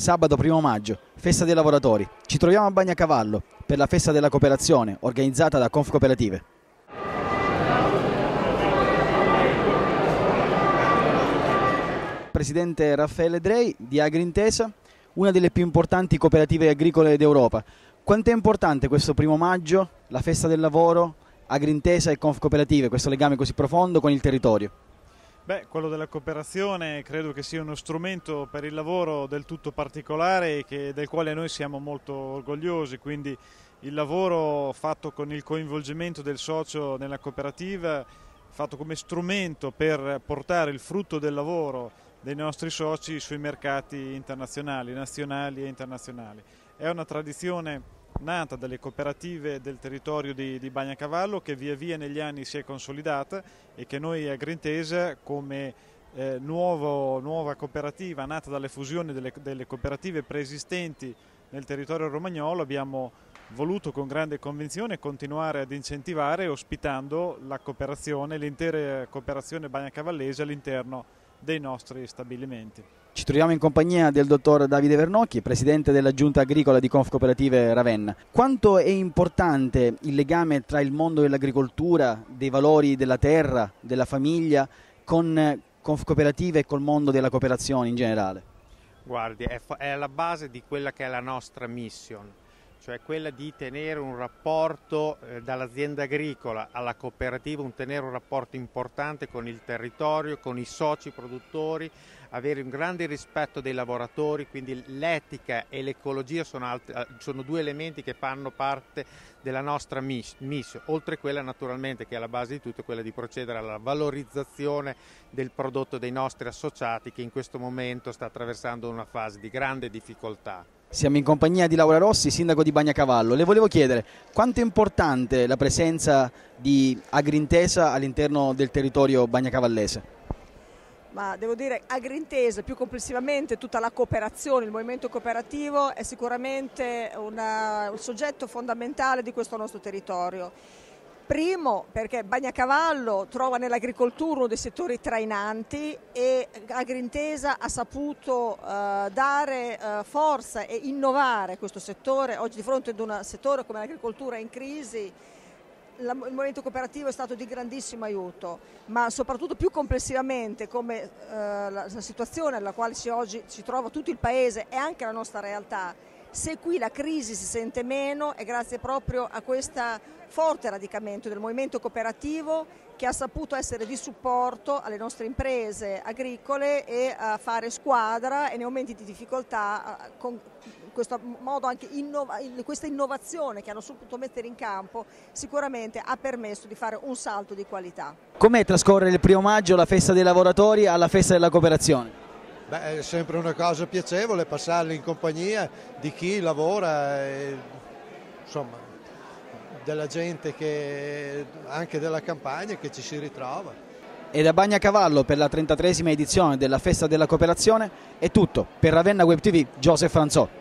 Sabato 1° maggio, festa dei lavoratori. Ci troviamo a Bagnacavallo per la festa della cooperazione organizzata da Confcooperative. Presidente Raffaele Drei di Agrintesa, una delle più importanti cooperative agricole d'Europa. Quanto è importante questo 1° maggio, la festa del lavoro, Agrintesa e Confcooperative, questo legame così profondo con il territorio? Quello della cooperazione credo che sia uno strumento per il lavoro del tutto particolare e del quale noi siamo molto orgogliosi, quindi il lavoro fatto con il coinvolgimento del socio nella cooperativa, fatto come strumento per portare il frutto del lavoro dei nostri soci sui mercati internazionali, nazionali e internazionali. È una tradizione nata dalle cooperative del territorio di Bagnacavallo che via via negli anni si è consolidata e che noi Agrintesa come nuova cooperativa nata dalle fusioni delle cooperative preesistenti nel territorio romagnolo abbiamo voluto con grande convinzione continuare ad incentivare ospitando la cooperazione, l'intera cooperazione bagnacavallese all'interno dei nostri stabilimenti. Ci troviamo in compagnia del dottor Davide Vernocchi, presidente della giunta agricola di Confcooperative Ravenna. Quanto è importante il legame tra il mondo dell'agricoltura, dei valori della terra, della famiglia, con Confcooperative e col mondo della cooperazione in generale? Guardi, è alla base di quella che è la nostra mission, cioè quella di tenere un rapporto dall'azienda agricola alla cooperativa, tenere un rapporto importante con il territorio, con i soci produttori, avere un grande rispetto dei lavoratori, quindi l'etica e l'ecologia sono due elementi che fanno parte della nostra mission, oltre a quella naturalmente che è alla base di tutto, quella di procedere alla valorizzazione del prodotto dei nostri associati che in questo momento sta attraversando una fase di grande difficoltà. Siamo in compagnia di Laura Rossi, sindaco di Bagnacavallo. Le volevo chiedere quanto è importante la presenza di Agrintesa all'interno del territorio bagnacavallese? Ma devo dire Agrintesa, più complessivamente tutta la cooperazione, il movimento cooperativo è sicuramente un soggetto fondamentale di questo nostro territorio. Primo perché Bagnacavallo trova nell'agricoltura uno dei settori trainanti e Agrintesa ha saputo dare forza e innovare questo settore. Oggi di fronte ad un settore come l'agricoltura in crisi, il movimento cooperativo è stato di grandissimo aiuto, ma soprattutto più complessivamente come la situazione nella quale oggi si trova tutto il Paese e anche la nostra realtà. Se qui la crisi si sente meno è grazie proprio a questo forte radicamento del movimento cooperativo che ha saputo essere di supporto alle nostre imprese agricole e a fare squadra e nei momenti di difficoltà con questo modo anche questa innovazione che hanno saputo mettere in campo sicuramente ha permesso di fare un salto di qualità. Com'è trascorrere il 1° maggio, la festa dei lavoratori, alla festa della cooperazione? È sempre una cosa piacevole passarli in compagnia di chi lavora, insomma, della gente anche della campagna che ci si ritrova. E da Bagnacavallo per la 33esima edizione della Festa della Cooperazione è tutto. Per Ravenna Web TV, Joseph Franzò.